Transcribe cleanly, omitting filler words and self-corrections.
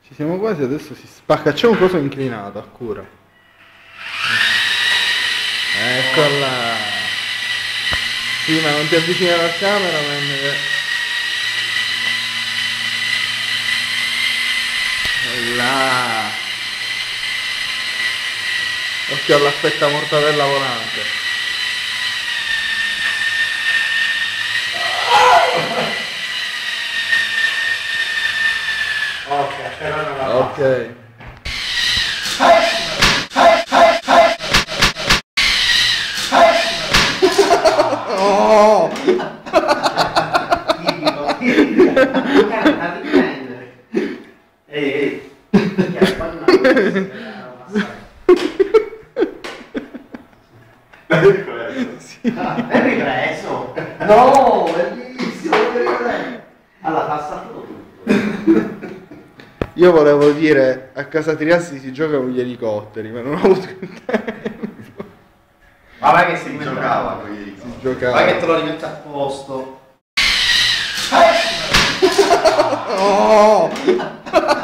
Ci siamo quasi, adesso si spacca. C'è un coso inclinato, a cura. Eccola. Sì, ma non ti avvicinare alla camera, là. Occhio all'aspetta mortadella volante. Ok, però non la Ok. Oh! Ehi, è ripreso? No, bellissimo, è ripreso. Allora, passa tutto. Io volevo dire, a casa Triassi si gioca con gli elicotteri, ma non ho avuto il tempo. Ma vai che si giocava con gli Si giocava. Vai che te lo rimetti a posto. Oh!